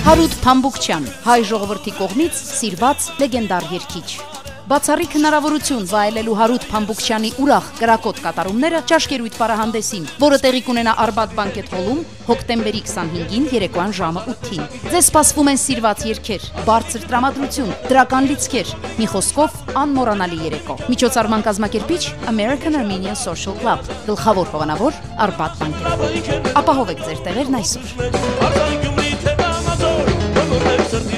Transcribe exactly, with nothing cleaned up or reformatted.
Հարութ Փամբուկչյան, հայ ժողովրդի կողմից սիրված լեգենդար երգիչ։ Բացառիկ հնարավորություն վայելելու Հարութ Փամբուկչյանի ուրախ կրակոտ կատարումները ճաշկերույթ պարահանդեսին, որը տեղի կունենա Արբաթ բանկետ հոլում հոկտեմբերի քսանհինգին երեկոյան ժամը ութին։ Ձեզ սպասվում են սիրված երգեր, բարձր տրամադրություն, դրական լիցքեր, մի խոսքով անմոռանալի երեկո։ Միջոցառման կազմակերպիչ American Armenian Social Club, գլխավոր հովանավոր Արբաթ բանկետ։ Ապահովեք ձեր տեղերն այսօր։